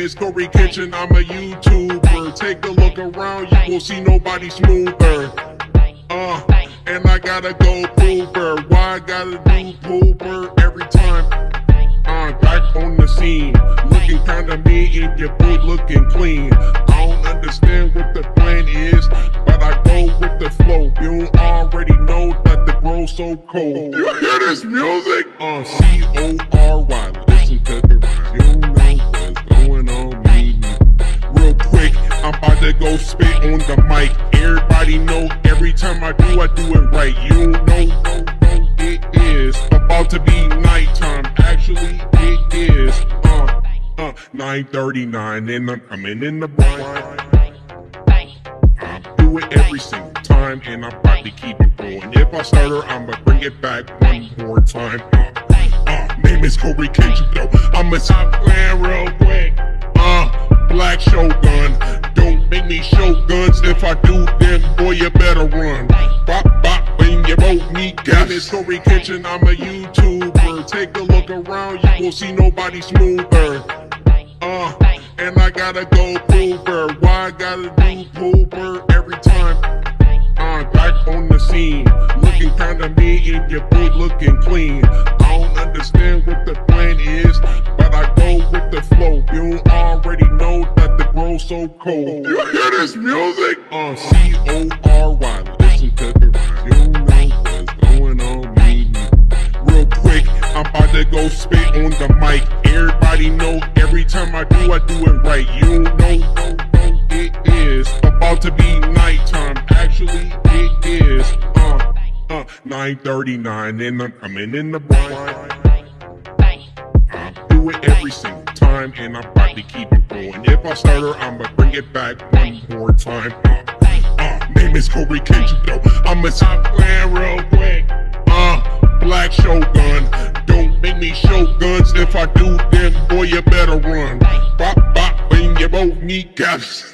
is Coryxkenshin, I'm a YouTuber. Take a look around, you will see nobody smoother. And I gotta go pooper. Why I gotta do pooper every time? Back on the scene, looking kinda mean and your boot looking clean. I don't understand what the plan is, but I go with the flow. You already know that the grow's so cold. You hear this music? C-O-R-Y, listen to the rhyme. You know what's going on, me. Real quick, I'm about to go spit on the mic. Everybody know every time I do it right. You know it is about to be nighttime. Actually, it is 9:39 and I'm coming in the blind. I do it every single time and I'm about to keep it going. If I stutter, I'ma bring it back one more time. Name is Coryxkenshin, though. I'ma stop playing real quick. Black Shogun, don't make me show guns. If I do, then boy, you better run. Bop, bop, when you both meet guys. It's Coryxkenshin, I'm a YouTuber. Take a look around, you will see nobody smoother. And I gotta go pooper. Why I gotta do pooper every time? Back on the scene, looking kinda mean and your boot looking clean. I don't understand what the plan is, but I go with the flow. You already know that the grow's so cold. You hear this music? C-O-R-Y, listen to the rhyme. You know what's going on, me. Real quick, I'm about to go spit on the mic. Everybody know every time I do it right. You know it is about to be nighttime. Actually, it is 9:39 and I'm coming in the blind. I do it every single time and I'm about to keep it going. If I stutter, I'ma bring it back one more time. Name is Coryxkenshin, though. I'ma stop playing real quick. Black Shogun, don't make me show guns. If I do, then boy, you better run. Bop, bop, when you both meet guys.